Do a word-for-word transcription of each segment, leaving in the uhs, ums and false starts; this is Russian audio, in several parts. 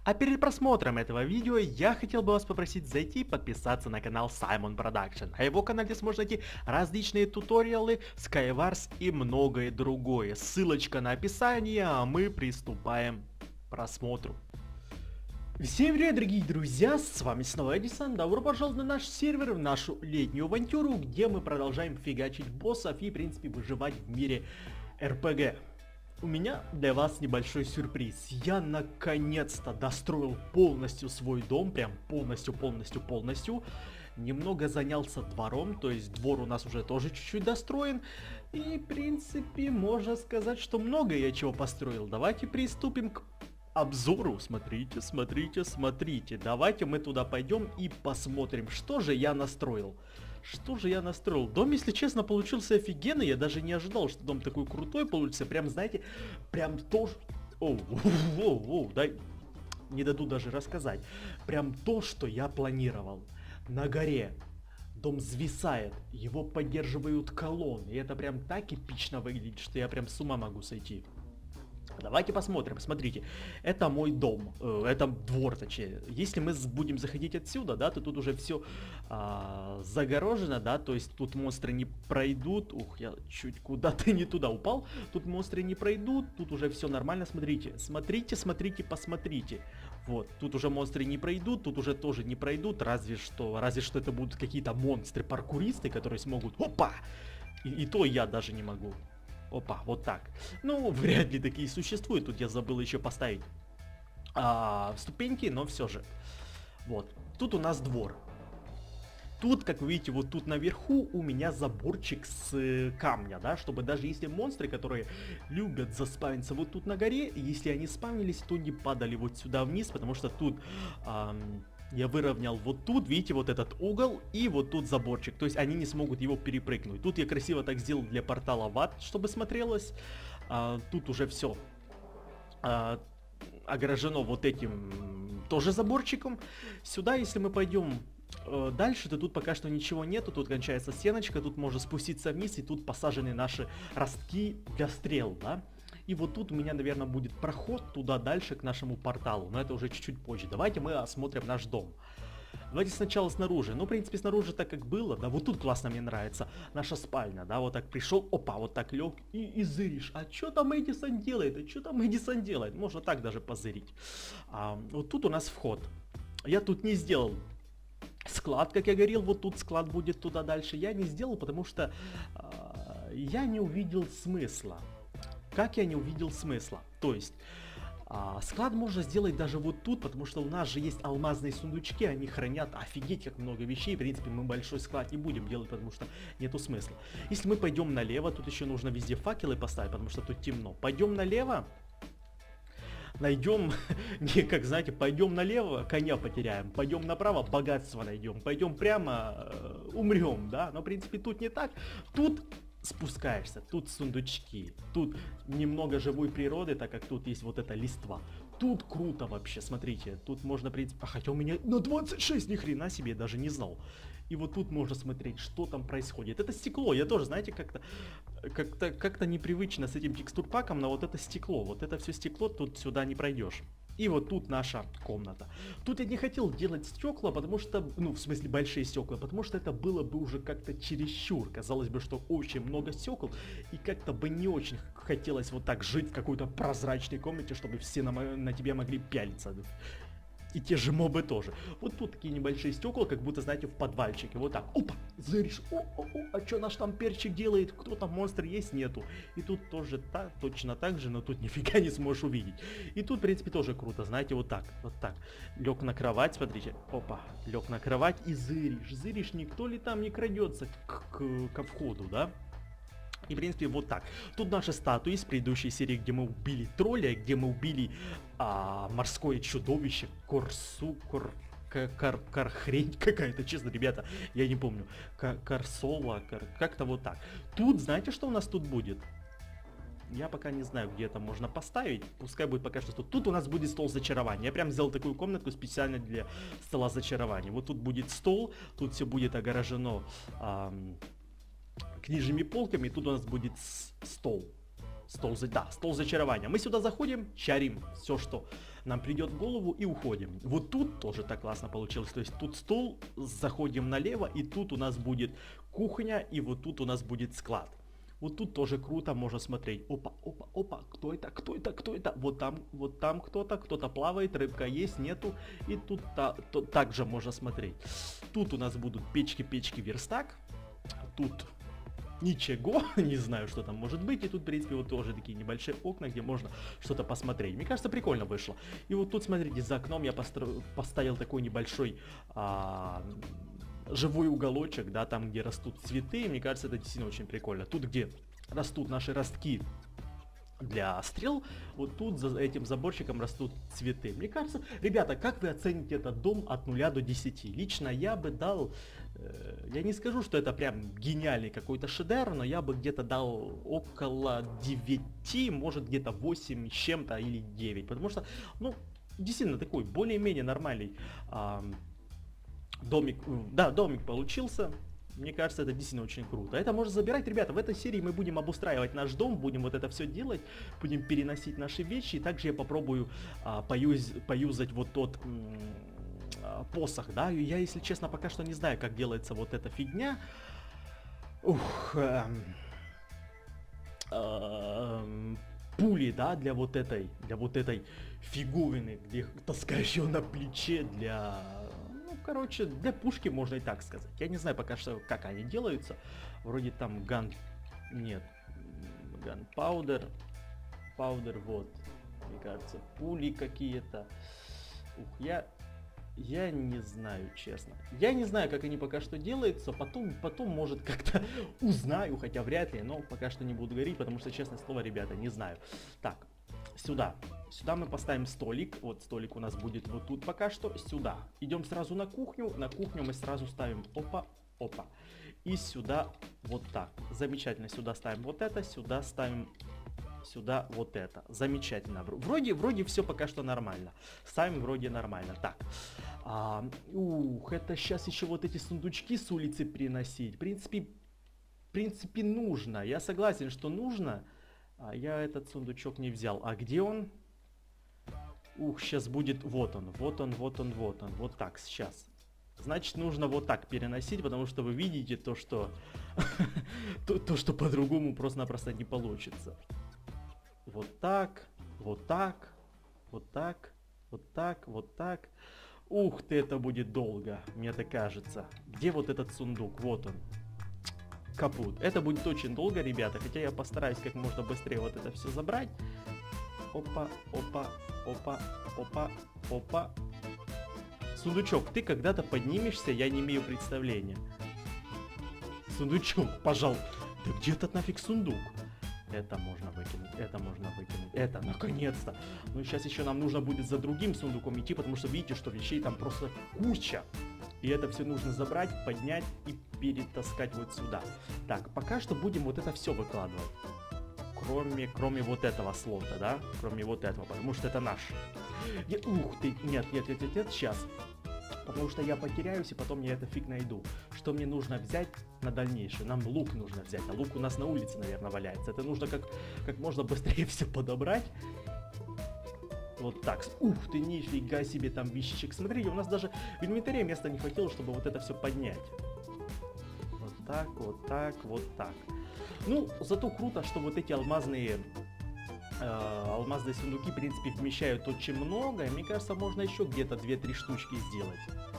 А перед просмотром этого видео я хотел бы вас попросить зайти и подписаться на канал Simon Production. На его канале сможете найти различные туториалы, Skywars и многое другое. Ссылочка на описание, а мы приступаем к просмотру. Всем привет, дорогие друзья, с вами снова Эдисон. Добро пожаловать на наш сервер, в нашу летнюю авантюру, где мы продолжаем фигачить боссов и, в принципе, выживать в мире эр пэ гэ. У меня для вас небольшой сюрприз. Я наконец-то достроил полностью свой дом, прям полностью, полностью, полностью. Немного занялся двором, то есть двор у нас уже тоже чуть-чуть достроен. И, в принципе, можно сказать, что много я чего построил. Давайте приступим к обзору. Смотрите, смотрите, смотрите. Давайте мы туда пойдем и посмотрим, что же я настроил. Что же я настроил? Дом, если честно, получился офигенный. Я даже не ожидал, что дом такой крутой получится. Прям, знаете, прям то... Оу, оу, оу, дай... Не дадут даже рассказать. Прям то, что я планировал. На горе. Дом зависает. Его поддерживают колонны. И это прям так эпично выглядит, что я прям с ума могу сойти. Давайте посмотрим, смотрите, это мой дом, э, это двор, точнее. Если мы будем заходить отсюда, да, то тут уже все а, загорожено, да, то есть тут монстры не пройдут. Ух, я чуть куда-то не туда упал. Тут монстры не пройдут, тут уже все нормально, смотрите, смотрите, смотрите, посмотрите. Вот, тут уже монстры не пройдут, тут уже тоже не пройдут, разве что, разве что это будут какие-то монстры-паркуристы, которые смогут, опа, и, и то я даже не могу. Опа, вот так. Ну, вряд ли такие существуют. Тут я забыл еще поставить а, ступеньки, но все же. Вот. Тут у нас двор. Тут, как вы видите, вот тут наверху у меня заборчик с э, камня, да, чтобы даже если монстры, которые любят заспавниться вот тут на горе, если они спавнились, то не падали вот сюда вниз, потому что тут... Эм, я выровнял вот тут, видите, вот этот угол и вот тут заборчик. То есть они не смогут его перепрыгнуть. Тут я красиво так сделал для портала в ад, чтобы смотрелось. А, тут уже все а, огорожено вот этим тоже заборчиком. Сюда, если мы пойдем э, дальше, то тут пока что ничего нету. Тут кончается стеночка, тут можно спуститься вниз, и тут посажены наши ростки для стрел, да. И вот тут у меня, наверное, будет проход туда дальше к нашему порталу, но это уже чуть-чуть позже. Давайте мы осмотрим наш дом. Давайте сначала снаружи. Ну, в принципе, снаружи так как было, да, вот тут классно мне нравится. Наша спальня, да, вот так пришел, опа, вот так лег и, и зыришь. А что там Эдисон делает? А что там Эдисон делает? Можно так даже позырить. А, вот тут у нас вход. Я тут не сделал склад, как я говорил, вот тут склад будет туда дальше. Я не сделал, потому что а, я не увидел смысла. Как я не увидел смысла? То есть, а, склад можно сделать даже вот тут, потому что у нас же есть алмазные сундучки, они хранят офигеть как много вещей. В принципе, мы большой склад не будем делать, потому что нету смысла. Если мы пойдем налево, тут еще нужно везде факелы поставить, потому что тут темно. Пойдем налево, найдем, не как знаете, пойдем налево, коня потеряем, пойдем направо, богатство найдем, пойдем прямо, э, умрем, да. Но в принципе тут не так. Тут спускаешься, тут сундучки, тут немного живой природы, так как тут есть вот эта листва. Тут круто вообще, смотрите, тут можно, в принципе, а хотя у меня на двадцать шесть, ни хрена себе, я даже не знал. И вот тут можно смотреть, что там происходит. Это стекло, я тоже, знаете, как-то как-то как-то непривычно с этим текстурпаком, но вот это стекло, вот это все стекло, тут сюда не пройдешь. И вот тут наша комната. Тут я не хотел делать стекла, потому что, ну, в смысле большие стекла, потому что это было бы уже как-то чересчур. Казалось бы, что очень много стекол, и как-то бы не очень хотелось вот так жить в какой-то прозрачной комнате, чтобы все на, на тебя могли пялиться. И те же мобы тоже. Вот тут такие небольшие стекла, как будто, знаете, в подвальчике. Вот так. Опа! Зыришь. О, о, о, а что наш там перчик делает? Кто там, монстр есть? Нету. И тут тоже та, точно так же, но тут нифига не сможешь увидеть. И тут, в принципе, тоже круто. Знаете, вот так. Вот так. Лег на кровать, смотрите. Опа. Лег на кровать и зыришь. Зыришь, никто ли там не крадется к, к, ко входу, да? И, в принципе, вот так. Тут наши статуи из предыдущей серии, где мы убили тролля, где мы убили а, морское чудовище, корсу, кор, кар, кар, хрень какая-то, честно, ребята, я не помню. Кар, карсола, кар, как-то вот так. Тут, знаете, что у нас тут будет? Я пока не знаю, где это можно поставить. Пускай будет пока что тут. Тут у нас будет стол зачарования. Я прям сделал такую комнатку специально для стола зачарования. Вот тут будет стол, тут все будет огорожено... Ам, книжными полками, и тут у нас будет стол. Стол, да, стол зачарования. Мы сюда заходим, чарим все, что нам придет в голову и уходим. Вот тут тоже так классно получилось. То есть тут стол, заходим налево, и тут у нас будет кухня, и вот тут у нас будет склад. Вот тут тоже круто, можно смотреть. Опа, опа, опа, кто это, кто это, кто это? Вот там, вот там кто-то, кто-то плавает, рыбка есть, нету. И тут та, то, также можно смотреть. Тут у нас будут печки, печки, верстак. Тут ничего, не знаю, что там может быть. И тут, в принципе, вот тоже такие небольшие окна, где можно что-то посмотреть. Мне кажется, прикольно вышло. И вот тут, смотрите, за окном я постро... поставил такой небольшой... А... живой уголочек, да, там, где растут цветы. Мне кажется, это действительно очень прикольно. Тут, где растут наши ростки для стрел, вот тут за этим заборчиком растут цветы. Мне кажется, ребята, как вы оцените этот дом от нуля до десяти? Лично я бы дал, э, я не скажу, что это прям гениальный какой-то шедевр, но я бы где-то дал около девяти, может где-то восемь с чем-то или девять, потому что, ну, действительно такой более-менее нормальный э, домик, да, домик получился. Мне кажется, это действительно очень круто. Это можно забирать, ребята. В этой серии мы будем обустраивать наш дом, будем вот это все делать, будем переносить наши вещи. И также я попробую а, поюз, поюзать вот тот м, а, посох, да. И я, если честно, пока что не знаю, как делается вот эта фигня. Ух, эм, эм, пули, да, для вот этой, для вот этой фиговины, где таскаешь ее на плече для... Короче, для пушки можно и так сказать. Я не знаю пока что, как они делаются. Вроде там ган... Нет. Ганпаудер. Паудер, вот. Мне кажется, пули какие-то. Ух, я... Я не знаю, честно. Я не знаю, как они пока что делаются. Потом, потом может, как-то узнаю, хотя вряд ли. Но пока что не буду говорить, потому что, честное слово, ребята, не знаю. Так, сюда. Сюда мы поставим столик. Вот столик у нас будет вот тут пока что. Сюда. Идем сразу на кухню. На кухню мы сразу ставим опа, опа. И сюда вот так. Замечательно. Сюда ставим вот это. Сюда ставим сюда вот это. Замечательно. Вроде, вроде все пока что нормально. Ставим вроде нормально. Так. А, ух, это сейчас еще вот эти сундучки с улицы приносить. В принципе, в принципе нужно. Я согласен, что нужно. А я этот сундучок не взял. А где он? Ух, сейчас будет, вот он, вот он, вот он, вот он, вот так, сейчас. Значит, нужно вот так переносить, потому что вы видите то, что, то, то, что по-другому просто-напросто не получится. Вот так, вот так, вот так, вот так, вот так. Ух ты, это будет долго, мне так кажется. Где вот этот сундук? Вот он. Капут. Это будет очень долго, ребята, хотя я постараюсь как можно быстрее вот это все забрать. Опа, опа, опа, опа, опа. Сундучок, ты когда-то поднимешься, я не имею представления. Сундучок, пожалуйста. Да где этот нафиг сундук? Это можно выкинуть, это можно выкинуть, это, наконец-то. Ну и сейчас еще нам нужно будет за другим сундуком идти, потому что видите, что вещей там просто куча. И это все нужно забрать, поднять и перетаскать вот сюда. Так, пока что будем вот это все выкладывать. Кроме, кроме вот этого слота, да? Кроме вот этого, потому что это наш. Я, ух ты, нет, нет, нет, нет, нет, сейчас. Потому что я потеряюсь, и потом я это фиг найду. Что мне нужно взять на дальнейшее? Нам лук нужно взять, а лук у нас на улице, наверное, валяется. Это нужно как, как можно быстрее все подобрать. Вот так. Ух ты, нифига себе там вещичек. Смотрите, у нас даже в инвентаре места не хватило, чтобы вот это все поднять. Вот так, вот так, вот так. Ну, зато круто, что вот эти алмазные, э, алмазные сундуки, в принципе, вмещают очень много. И мне кажется, можно еще где-то две-три штучки сделать.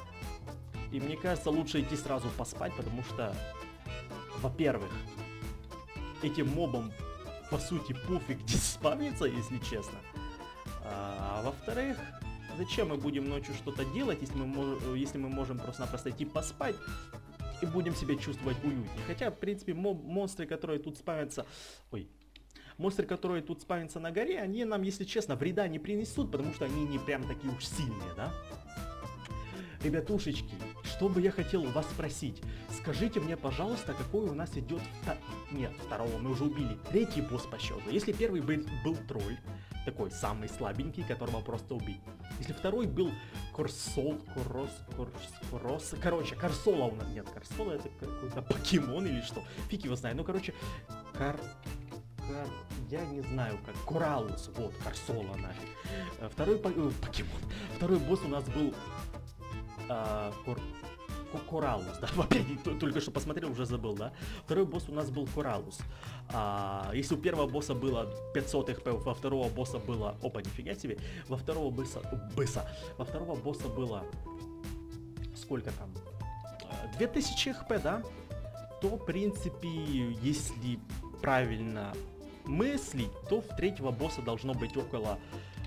И мне кажется, лучше идти сразу поспать, потому что, во-первых, этим мобам, по сути, пофиг где спавнится, если честно. А, во-вторых, зачем мы будем ночью что-то делать, если мы, если мы можем просто-напросто идти поспать и будем себя чувствовать уютнее. Хотя, в принципе, моб, монстры, которые тут спавнятся... Ой. Монстры, которые тут спавнятся на горе, они нам, если честно, вреда не принесут, потому что они не прям такие уж сильные, да? Ребятушечки, что бы я хотел у вас спросить? Скажите мне, пожалуйста, какой у нас идет... Втор... Нет, второго мы уже убили. Третий босс по счету. Если первый был, был тролль, такой самый слабенький, которого просто убить. Если второй был Корсол, Корос, Корс, Корос, короче, Корсола у нас, нет, Корсола это какой-то покемон или что, фиг его знает, ну короче, Кар, Кар... Я не знаю, как... Коралус, вот, Корсола нафиг. Э, Второй по... э, покемон. Второй босс у нас был... а, Кор... Ко- Коралус, да, опять т- только что посмотрел, уже забыл, да. Второй босс у нас был Коралус. А, если у первого босса было пятьсот хп, во второго босса было... Опа, нифига себе. Во второго босса... Бысса. Во второго босса было... Сколько там? А, две тысячи хп, да? То, в принципе, если правильно мыслить, то в третьего босса должно быть около...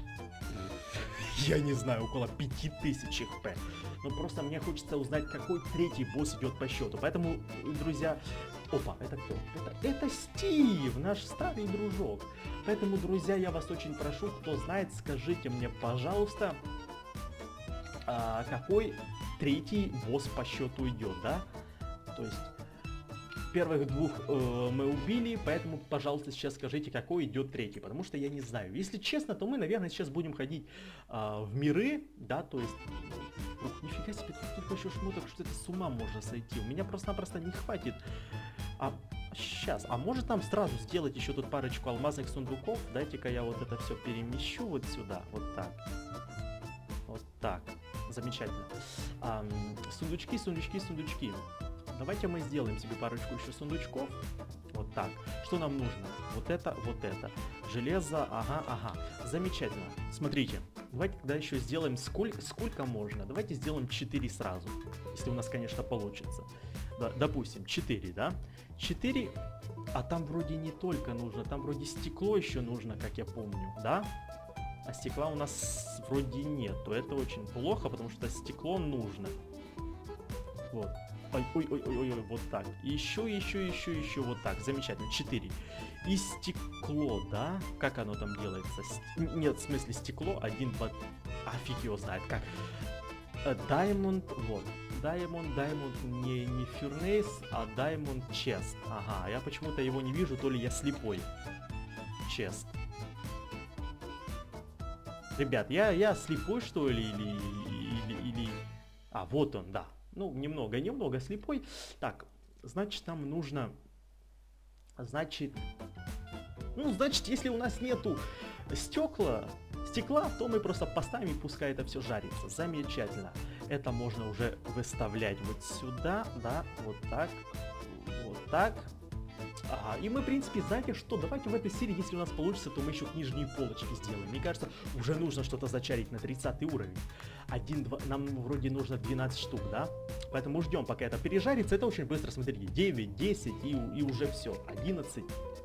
Я не знаю, около пяти тысяч хп. Но просто мне хочется узнать, какой третий босс идет по счету. Поэтому, друзья... Опа, это кто? Это, это Стив, наш старый дружок. Поэтому, друзья, я вас очень прошу, кто знает, скажите мне, пожалуйста, а, какой третий босс по счету идет, да? То есть... Первых двух э, мы убили, поэтому, пожалуйста, сейчас скажите, какой идет третий, потому что я не знаю. Если честно, то мы, наверное, сейчас будем ходить э, в миры, да, то есть... Ух, нифига себе, тут столько еще шмоток, что это с ума можно сойти. У меня просто-напросто не хватит. А сейчас, а может нам сразу сделать еще тут парочку алмазных сундуков? Дайте-ка я вот это все перемещу вот сюда, вот так. Вот так. Замечательно. А, сундучки, сундучки, сундучки. Давайте мы сделаем себе парочку еще сундучков. Вот так. Что нам нужно? Вот это, вот это. Железо, ага, ага. Замечательно. Смотрите. Давайте тогда еще сделаем сколько, сколько можно. Давайте сделаем четыре сразу. Если у нас, конечно, получится. Да, допустим, четыре, да? четыре. А там вроде не только нужно. Там вроде стекло еще нужно, как я помню, да? А стекла у нас вроде нет. То это очень плохо, потому что стекло нужно. Вот. Ой, ой, ой, ой, ой, вот так. Еще, еще, еще, еще вот так. Замечательно. четыре. И стекло, да? Как оно там делается? С... Нет, в смысле стекло. Один, два... А фиг его знает как. Diamond, вот. Diamond, Diamond, не, не Furnace, а Diamond Chest. Ага, я почему-то его не вижу, то ли я слепой. Chest. Ребят, я, я слепой, что ли, или, или, или... А, вот он, да. Ну, немного, немного слепой. Так, значит, нам нужно... Значит... Ну, значит, если у нас нету стекла, стекла, то мы просто поставим, и пускай это все жарится. Замечательно. Это можно уже выставлять вот сюда, да, вот так, вот так. Ага, и мы, в принципе, знаете что, давайте в этой серии, если у нас получится, то мы еще нижние полочки сделаем. Мне кажется, уже нужно что-то зачарить на тридцатый уровень. Один, два, нам вроде нужно двенадцать штук, да? Поэтому ждем, пока это пережарится. Это очень быстро, смотрите, девять, десять и, и уже все. одиннадцать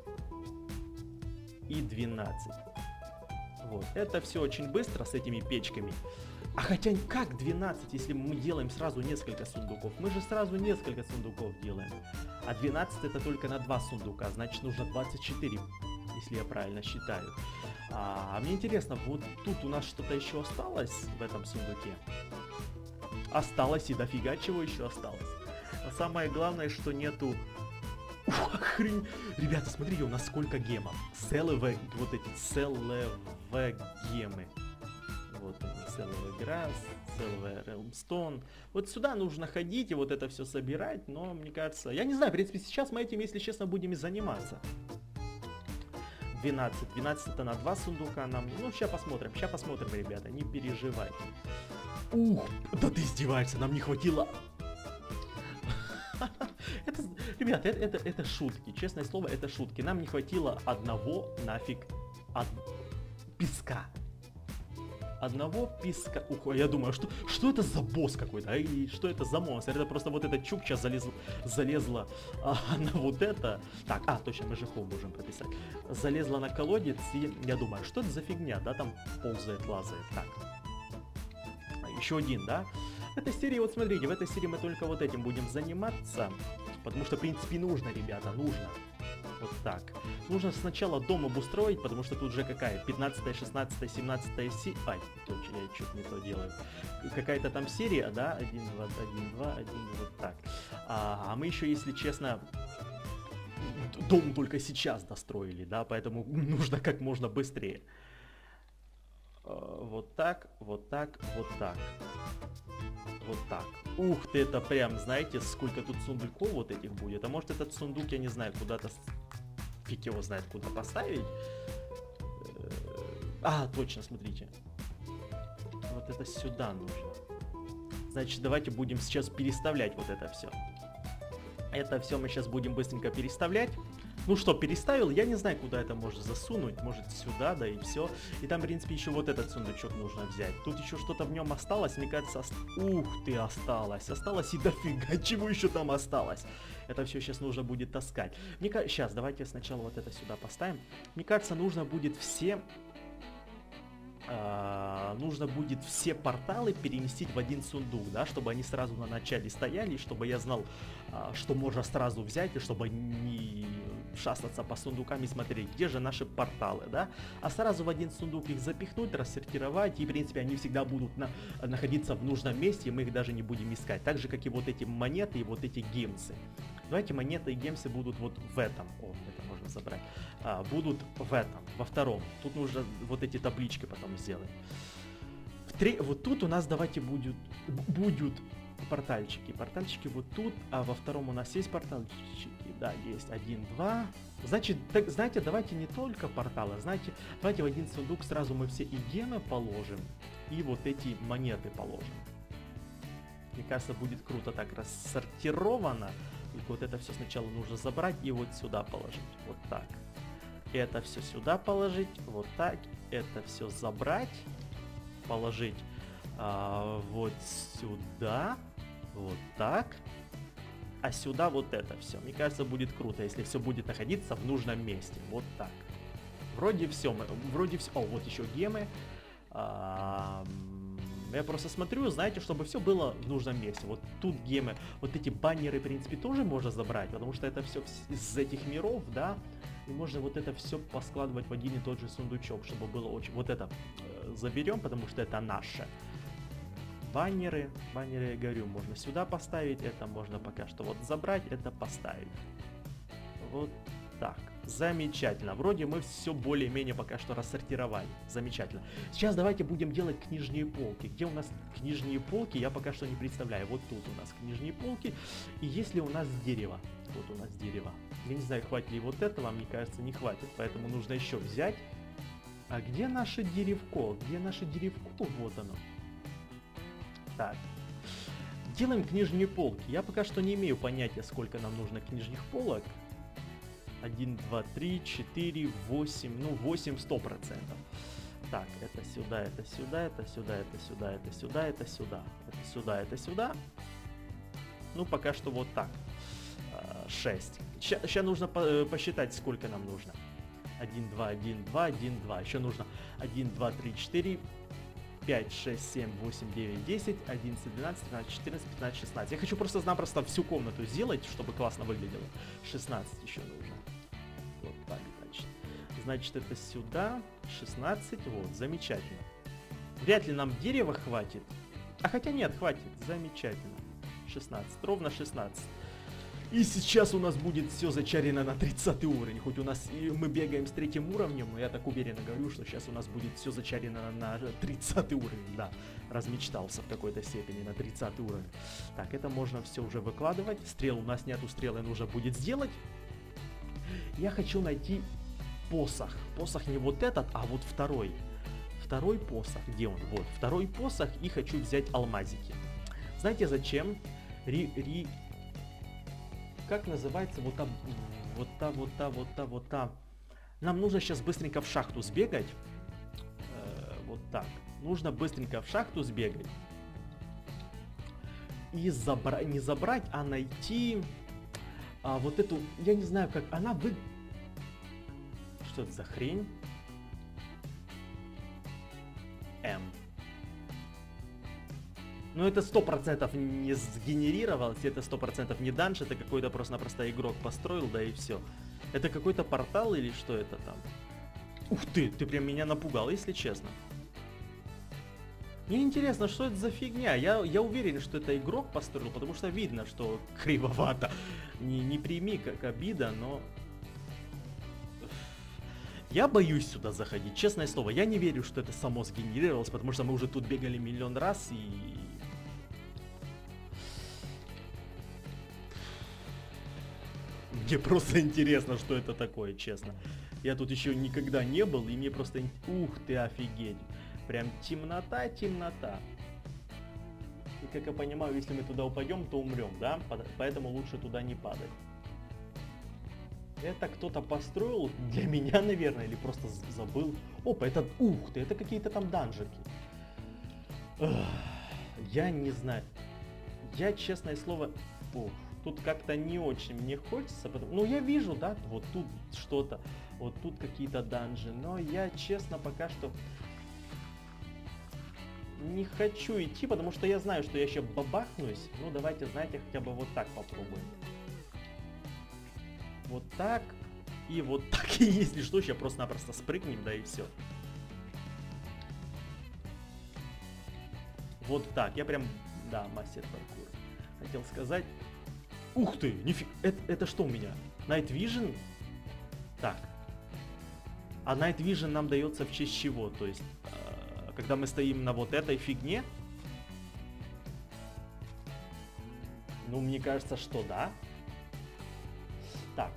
и двенадцать. Вот, это все очень быстро с этими печками. А хотя как двенадцать, если мы делаем сразу несколько сундуков? Мы же сразу несколько сундуков делаем. А двенадцать это только на два сундука, значит нужно двадцать четыре, если я правильно считаю. А, а мне интересно, вот тут у нас что-то еще осталось в этом сундуке? Осталось, и дофига чего еще осталось. Но самое главное, что нету... Ух, охрень... Ребята, смотрите, у нас сколько гемов. Целые, вот эти целые гемы. Вот они, Cellular Grass, Cellular Realmstone. Вот сюда нужно ходить и вот это все собирать, но мне кажется... Я не знаю, в принципе, сейчас мы этим, если честно, будем и заниматься. двенадцать. двенадцать это на два сундука нам... Ну, сейчас посмотрим, сейчас посмотрим, ребята, не переживайте. Ух, да ты издеваешься, нам не хватило... Это, ребята, это, это, это шутки, честное слово, это шутки. Нам не хватило одного нафиг од... песка. Одного песка. Ух, я думаю, что, что это за босс какой-то? А, и что это за монстр? Это просто вот эта чукча залезла, залезла а, на вот это. Так, а, точно, мы же хоу можем прописать. Залезла на колодец и я думаю, что это за фигня, да, там ползает, лазает. Так. Еще один, да? В этой серии, вот смотрите, в этой серии мы только вот этим будем заниматься. Потому что, в принципе, нужно, ребята, нужно. Вот так. Нужно сначала дом обустроить, потому что тут же какая? пятнадцатая, шестнадцатая, семнадцатая серия. Ай, точно, я что-то не то делаю. Какая-то там серия, да? один, два, один, два, один, вот так. А, а мы еще, если честно, дом только сейчас достроили, да? Поэтому нужно как можно быстрее. Вот так, вот так, вот так. Вот так. Ух ты, это прям, знаете, сколько тут сундуков вот этих будет. А может этот сундук, я не знаю, куда-то фиг его знает куда поставить. А, точно, смотрите. Вот это сюда нужно. Значит, давайте будем сейчас переставлять вот это все. Это все мы сейчас будем быстренько переставлять. Ну что, переставил, я не знаю, куда это можно засунуть, может сюда, да и все. И там, в принципе, еще вот этот сундучок нужно взять. Тут еще что-то в нем осталось, мне кажется, ост... ух ты, осталось, осталось и дофига, чего еще там осталось. Это все сейчас нужно будет таскать. Мне кажется, сейчас, давайте сначала вот это сюда поставим. Мне кажется, нужно будет все... Uh, нужно будет все порталы переместить в один сундук, да, чтобы они сразу на начале стояли, чтобы я знал, uh, что можно сразу взять, и чтобы не шастаться по сундукам и смотреть, где же наши порталы, да, а сразу в один сундук их запихнуть, рассортировать, и, в принципе, они всегда будут на, находиться в нужном месте, и мы их даже не будем искать, так же, как и вот эти монеты и вот эти гемсы. Давайте монеты и гемсы будут вот в этом, о, это можно забрать, а, будут в этом, во втором. Тут нужно вот эти таблички потом сделать. В три... Вот тут у нас давайте будет, будут портальчики. Портальчики вот тут, а во втором у нас есть портальчики. Да, есть один, два. Значит, так, знаете, давайте не только порталы, знаете, давайте в один сундук сразу мы все и гемы положим, и вот эти монеты положим. Мне кажется, будет круто так рассортировано. Только вот это все сначала нужно забрать и вот сюда положить. Вот так. Это все сюда положить. Вот так. Это все забрать. Положить а, вот сюда. Вот так. А сюда вот это все. Мне кажется, будет круто, если все будет находиться в нужном месте. Вот так. Вроде все. Вроде все. О, вот еще гемы. А, Я просто смотрю, знаете, чтобы все было в нужном месте. Вот тут гемы, вот эти баннеры, в принципе, тоже можно забрать, потому что это все из этих миров, да. И можно вот это все поскладывать в один и тот же сундучок, чтобы было очень... Вот это э, заберем, потому что это наше. Баннеры, баннеры, я говорю, можно сюда поставить, это можно пока что вот забрать, это поставить. Вот так. Замечательно. Вроде мы все более-менее пока что рассортировали. Замечательно. Сейчас давайте будем делать книжные полки. Где у нас книжные полки, я пока что не представляю. Вот тут у нас книжные полки. И если у нас дерево. Вот у нас дерево. Я не знаю, хватит ли вот этого, мне кажется, не хватит. Поэтому нужно еще взять. А где наше деревко? Где наше деревко? Вот оно. Так. Делаем книжные полки. Я пока что не имею понятия, сколько нам нужно книжных полок. один, два, три, четыре, восемь, ну восемь сто процентов. Так, это сюда, это сюда, это сюда, это сюда, это сюда, это сюда, это сюда, это сюда. Ну, пока что вот так. шесть. Сейчас нужно по посчитать, сколько нам нужно. один, два, один, два, один, два. Еще нужно один, два, три, четыре, пять, шесть, семь, восемь, девять, десять, одиннадцать, двенадцать, тринадцать, четырнадцать, пятнадцать, шестнадцать. Я хочу просто-напросто всю комнату сделать, чтобы классно выглядело. шестнадцать еще нужно. Вот так, значит. Значит, это сюда. шестнадцать. Вот, замечательно. Вряд ли нам дерева хватит. А хотя нет, хватит. Замечательно. шестнадцать. Ровно шестнадцать. И сейчас у нас будет все зачарено на тридцатый уровень. Хоть у нас и мы бегаем с третьим уровнем, но я так уверенно говорю, что сейчас у нас будет все зачарено на тридцатый уровень. Да, размечтался в какой-то степени на тридцатый уровень. Так, это можно все уже выкладывать. Стрел у нас нету, стрелы нужно будет сделать. Я хочу найти посох. Посох не вот этот, а вот второй. Второй посох. Где он? Вот, второй посох. И хочу взять алмазики. Знаете зачем? Ри... ри... Как называется вот та, вот та, вот та, вот та, вот та. Нам нужно сейчас быстренько в шахту сбегать. Э, вот так. Нужно быстренько в шахту сбегать. И забрать, не забрать, а найти а, вот эту, я не знаю как, она вы... Что это за хрень? М. Ну это сто процентов не сгенерировалось, это сто процентов не данж, это какой-то просто-напросто игрок построил, да и все. Это какой-то портал или что это там? Ух ты, ты прям меня напугал, если честно. Мне интересно, что это за фигня. Я, я уверен, что это игрок построил, потому что видно, что кривовато. Не, не прими как обида, но... Я боюсь сюда заходить, честное слово. Я не верю, что это само сгенерировалось, потому что мы уже тут бегали миллион раз и... Мне просто интересно, что это такое, честно. Я тут еще никогда не был, и мне просто... Ух ты, офигеть. Прям темнота, темнота. И как я понимаю, если мы туда упадем, то умрем, да? Поэтому лучше туда не падать. Это кто-то построил для меня, наверное, или просто забыл. Опа, это... Ух ты, это какие-то там данжики. Я не знаю. Я, честное слово... Ух, тут как-то не очень мне хочется. Потому... Ну, я вижу, да, вот тут что-то. Вот тут какие-то данжи. Но я, честно, пока что... не хочу идти, потому что я знаю, что я еще бабахнусь. Ну, давайте, знаете, хотя бы вот так попробуем. Вот так. И вот так. И если что, сейчас просто-напросто спрыгнем, да и все. Вот так. Я прям... Да, мастер паркура. Хотел сказать... Ух ты! Нифиг... Это, это что у меня? Night Vision? Так. А Night Vision нам дается в честь чего? То есть... Когда мы стоим на вот этой фигне? Ну, мне кажется, что да. Так.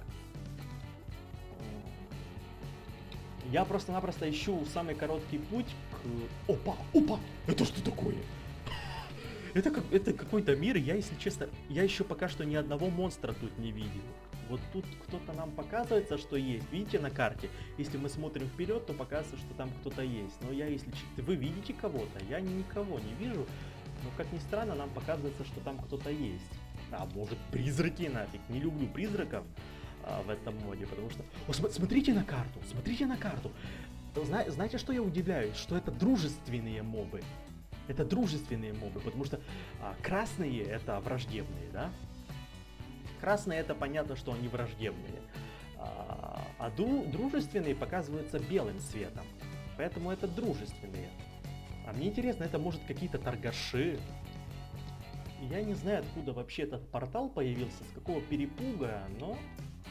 Я просто-напросто ищу самый короткий путь к... Опа! Опа! Это что такое? Это, как, это какой-то мир, я, если честно, я еще пока что ни одного монстра тут не видел. Вот тут кто-то нам показывается, что есть. Видите на карте? Если мы смотрим вперед, то показывается, что там кто-то есть. Но я, если честно, вы видите кого-то? Я никого не вижу. Но, как ни странно, нам показывается, что там кто-то есть. А может, призраки нафиг? Не люблю призраков а, в этом моде, потому что... О, см смотрите на карту, смотрите на карту. Зна знаете, что я удивляюсь? Что это дружественные мобы. Это дружественные мобы, потому что а, красные это враждебные, да? Красные это понятно, что они враждебные. А, а ду дружественные показываются белым цветом. Поэтому это дружественные. А мне интересно, это может какие-то торгаши. Я не знаю, откуда вообще этот портал появился, с какого перепуга, но...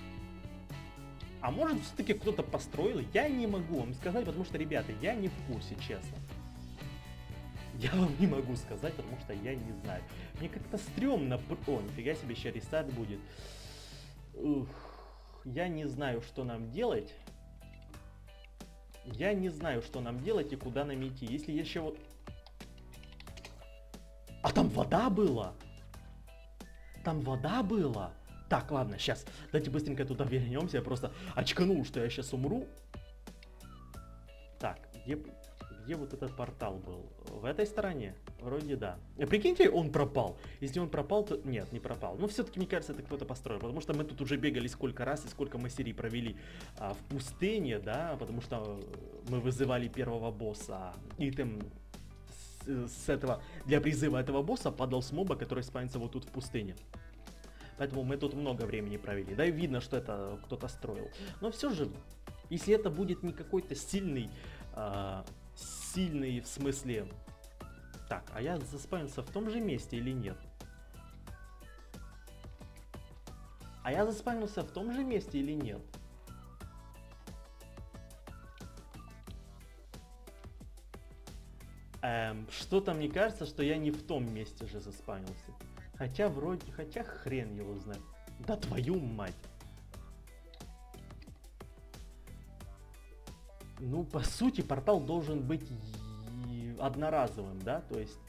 А может, все-таки кто-то построил? Я не могу вам сказать, потому что, ребята, я не в курсе, честно. Я вам не могу сказать, потому что я не знаю. Мне как-то стрёмно... О, нифига себе, сейчас рестарт будет. Ух, я не знаю, что нам делать. Я не знаю, что нам делать и куда нам идти. Если еще вот... А там вода была? Там вода была? Так, ладно, сейчас. Давайте быстренько туда вернемся. Я просто очканул, что я сейчас умру. Так, где... Где вот этот портал был? В этой стороне? Вроде да. А прикиньте, он пропал. Если он пропал, то... Нет, не пропал. Но все-таки, мне кажется, это кто-то построил. Потому что мы тут уже бегали сколько раз и сколько мы серий провели а, в пустыне, да, потому что мы вызывали первого босса. И там с, с этого... Для призыва этого босса падал с моба, который спавнится вот тут в пустыне. Поэтому мы тут много времени провели. Да и видно, что это кто-то строил. Но все же, если это будет не какой-то сильный... А, сильный в смысле... Так, а я заспавнился в том же месте или нет? А я заспавнился в том же месте или нет? Эм, что-то мне кажется, что я не в том месте же заспавнился. Хотя вроде... Хотя хрен его знает. Да твою мать! Ну, по сути, портал должен быть одноразовым, да, то есть...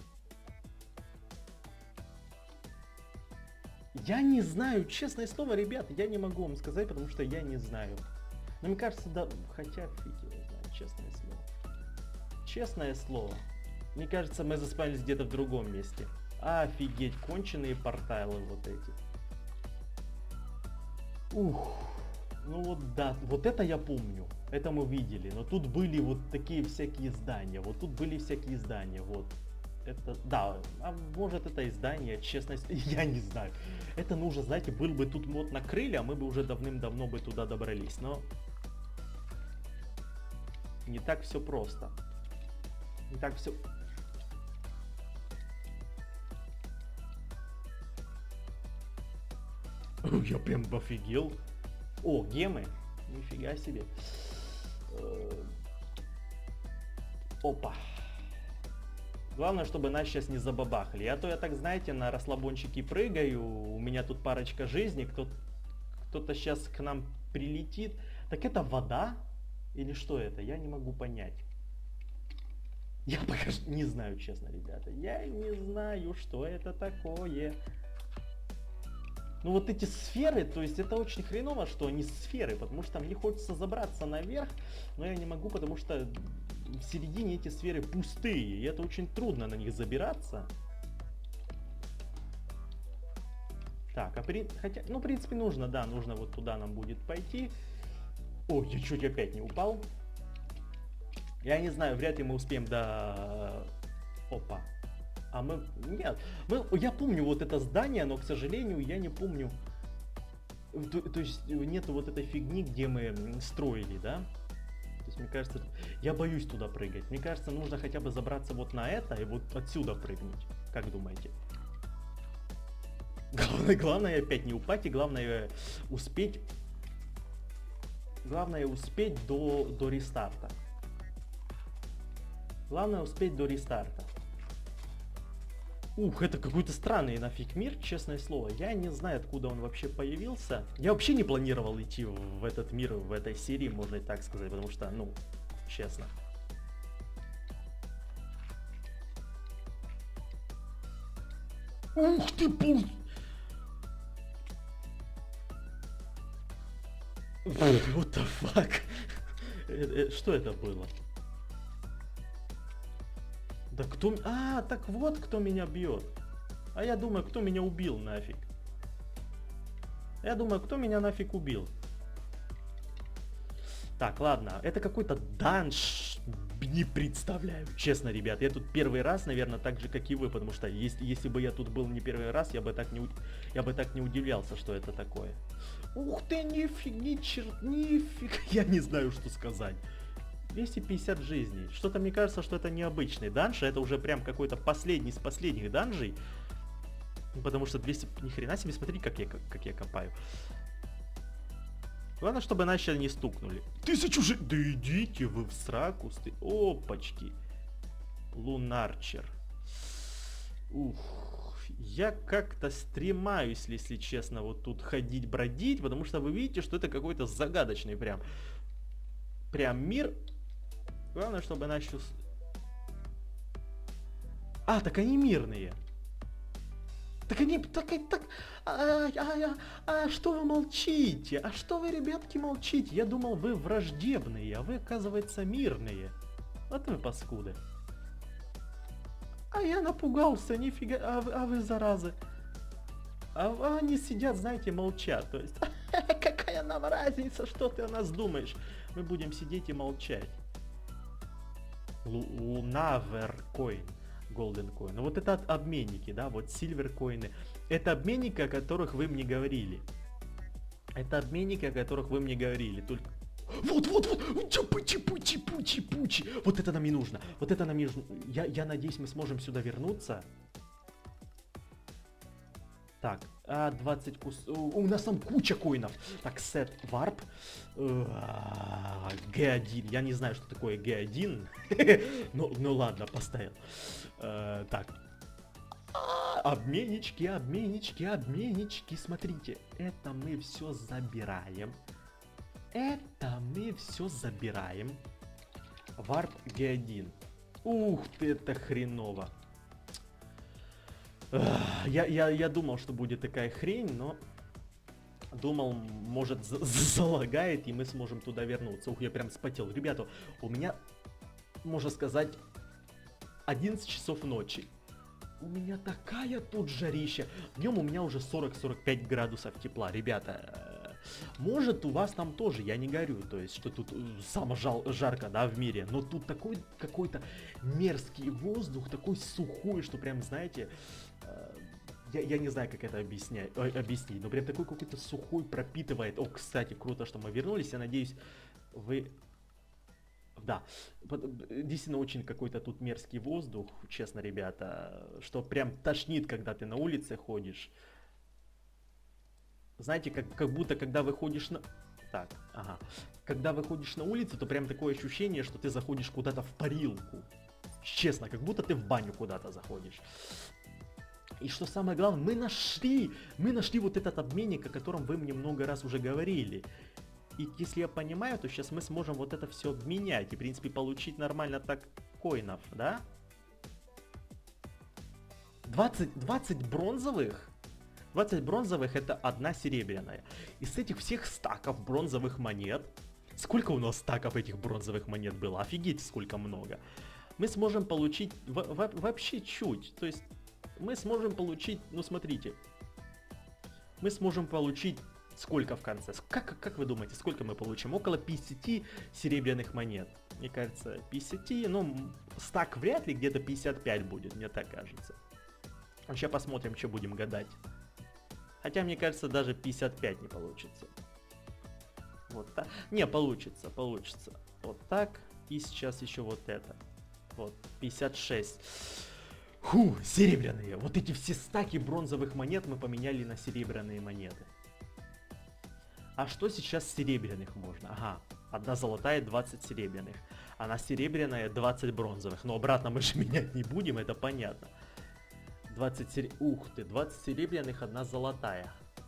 Я не знаю, честное слово, ребята, я не могу вам сказать, потому что я не знаю. Но мне кажется, да, хотя фиг его знает, честное слово. Честное слово. Мне кажется, мы заспавнились где-то в другом месте. Офигеть, конченые порталы вот эти. Ух. Ну вот да, вот это я помню, это мы видели, но тут были вот такие всякие здания, вот тут были всякие здания, вот. Это, да, а может это издание, честно, я не знаю. Это нужно, знаете, был бы тут мод накрыли, а мы бы уже давным-давно бы туда добрались, но... Не так все просто. Не так все... Я прям офигел. О, гемы. Нифига себе. Опа. Главное, чтобы нас сейчас не забабахали. А то я так, знаете, на расслабончике прыгаю. У меня тут парочка жизней. Кто, кто-то сейчас к нам прилетит. Так это вода? Или что это? Я не могу понять. Я пока что не знаю, честно, ребята. Я не знаю, что это такое. Ну вот эти сферы, то есть это очень хреново, что они сферы, потому что мне хочется забраться наверх, но я не могу, потому что в середине эти сферы пустые, и это очень трудно на них забираться. Так, а при... хотя, ну в принципе нужно, да, нужно вот туда нам будет пойти. Ой, я чуть опять не упал. Я не знаю, вряд ли мы успеем до... Опа. А мы... Нет. Мы... Я помню вот это здание, но, к сожалению, я не помню... То, то есть нету вот этой фигни, где мы строили, да? То есть, мне кажется... Я боюсь туда прыгать. Мне кажется, нужно хотя бы забраться вот на это и вот отсюда прыгнуть. Как думаете? Главное, главное опять не упасть, и главное успеть... Главное успеть до, до рестарта. Главное успеть до рестарта. Ух, это какой-то странный нафиг мир, честное слово. Я не знаю, откуда он вообще появился. Я вообще не планировал идти в этот мир, в этой серии, можно и так сказать, потому что, ну, честно. Ух ты, пул... What the fuck? Что это было? Да кто... А, так вот кто меня бьет. А я думаю, кто меня убил нафиг. Я думаю, кто меня нафиг убил. Так, ладно. Это какой-то данж. Не представляю. Честно, ребят, я тут первый раз, наверное, так же, как и вы. Потому что если, если бы я тут был не первый раз, я бы так не, я бы так не удивлялся, что это такое. Ух ты, нифиг, ни черт, нифиг. Я не знаю, что сказать. двести пятьдесят жизней. Что-то мне кажется, что это необычный данж, а это уже прям какой-то последний из последних данжей. Потому что двести... Ни хрена себе, смотри, как я, как я копаю. Главное, чтобы начали не стукнули. Тысячу же... Да идите вы в сраку. Сты... Опачки. Лунарчер. Ух. Я как-то стремаюсь, если честно, вот тут ходить-бродить, потому что вы видите, что это какой-то загадочный прям... Прям мир. Главное, чтобы начал... А, так они мирные. Так они... Так, так... А, а, а, а что вы молчите? А что вы, ребятки, молчите? Я думал, вы враждебные, а вы, оказывается, мирные. Вот вы паскуды. А я напугался, нифига... А, а вы, заразы. А, а они сидят, знаете, молчат. То есть, какая нам разница, что ты о нас думаешь? Мы будем сидеть и молчать. Лунаверкоин. Golden Coin. Ну вот это обменники, да, вот Silver коины. Это обменники, о которых вы мне говорили. Это обменники, о которых вы мне говорили. Только... Вот, вот, вот! Чапучи, пучи, пучи, пучи! Вот это нам и нужно. Вот это нам и нужно. Я, я надеюсь, мы сможем сюда вернуться. Так, а двадцать кус... У нас там куча коинов. Так, сет варп. Гэ один. Я не знаю, что такое Гэ один. ну, ну ладно, поставил. Uh, так. Обменнички, обменнички, обменнички. Смотрите, это мы все забираем. Это мы все забираем. Варп Гэ один. Ух ты, это хреново. Я, я, я думал, что будет такая хрень, но думал, может за залагает, и мы сможем туда вернуться. Ух, я прям спотел. Ребята, у меня, можно сказать, одиннадцать часов ночи. У меня такая тут жарища. Днем у меня уже сорок-сорок пять градусов тепла. Ребята, может у вас там тоже, я не горю, то есть, что тут самое жарко, да, в мире. Но тут такой какой-то мерзкий воздух, такой сухой, что прям, знаете... Я, я не знаю, как это объяснять, объяснить, но прям такой какой-то сухой пропитывает. О, кстати, круто, что мы вернулись. Я надеюсь, вы... Да, действительно очень какой-то тут мерзкий воздух, честно, ребята, что прям тошнит, когда ты на улице ходишь. Знаете, как, как будто когда выходишь на... Так, ага. Когда выходишь на улицу, то прям такое ощущение, что ты заходишь куда-то в парилку. Честно, как будто ты в баню куда-то заходишь. И что самое главное, мы нашли, мы нашли вот этот обменник, о котором вы мне много раз уже говорили. И если я понимаю, то сейчас мы сможем вот это все обменять и, в принципе, получить нормально так коинов, да? двадцать, двадцать бронзовых? двадцать бронзовых это одна серебряная. Из этих всех стаков бронзовых монет, сколько у нас стаков этих бронзовых монет было? Офигеть, сколько много. Мы сможем получить вообще чуть, то есть мы сможем получить, ну смотрите, мы сможем получить сколько в конце? Как, как вы думаете, сколько мы получим? Около пятидесяти серебряных монет. Мне кажется, пятьдесят, ну стак вряд ли, где-то пятьдесят пять будет, мне так кажется. Сейчас посмотрим, что будем гадать. Хотя, мне кажется, даже пятьдесят пять не получится. Вот так. Не, получится, получится. Вот так. И сейчас еще вот это. Вот, пятьдесят шесть. Фу, серебряные. Вот эти все стаки бронзовых монет мы поменяли на серебряные монеты. А что сейчас с серебряных можно? Ага, одна золотая, двадцать серебряных. Она серебряная, двадцать бронзовых. Но обратно мы же менять не будем, это понятно. двадцать серебряных. Ух ты, двадцать серебряных, одна золотая.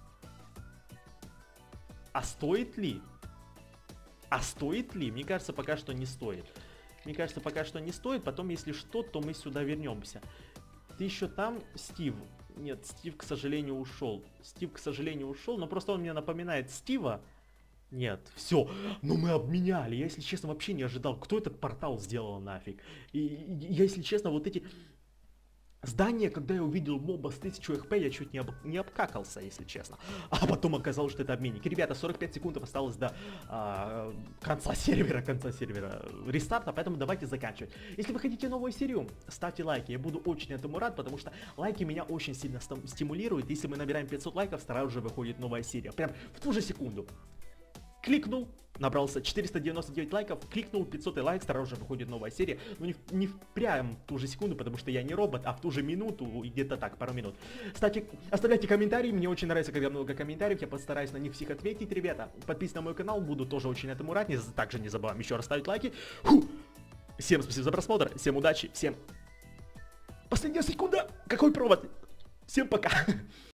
А стоит ли? А стоит ли? Мне кажется, пока что не стоит. Мне кажется, пока что не стоит. Потом, если что, то мы сюда вернемся. Ты еще там, Стив? Нет, Стив, к сожалению, ушел. Стив, к сожалению, ушел. Но просто он мне напоминает Стива. Нет, все. Но мы обменяли. Я, если честно, вообще не ожидал. Кто этот портал сделал нафиг? И, и я, если честно, вот эти... Здание, когда я увидел моба с тысячу эх пэ, я чуть не, об... не обкакался, если честно. А потом оказалось, что это обменник. Ребята, сорок пять секунд осталось до а, конца сервера, конца сервера рестарта, поэтому давайте заканчивать. Если вы хотите новую серию, ставьте лайки, я буду очень этому рад, потому что лайки меня очень сильно стимулируют. Если мы набираем пятьсот лайков, сразу же выходит новая серия. Прям в ту же секунду. Кликнул, набрался четыреста девяносто девять лайков, кликнул пятьсот лайк, сразу же выходит новая серия. Но не, в, не в прям ту же секунду, потому что я не робот, а в ту же минуту, и где-то так, пару минут. Ставьте, оставляйте комментарии, мне очень нравится, когда много комментариев, я постараюсь на них всех ответить, ребята. Подписывайтесь на мой канал, буду тоже очень этому рад. Не, также не забываем еще раз ставить лайки. Фу. Всем спасибо за просмотр, всем удачи, всем... Последняя секунда! Какой провод? Всем пока!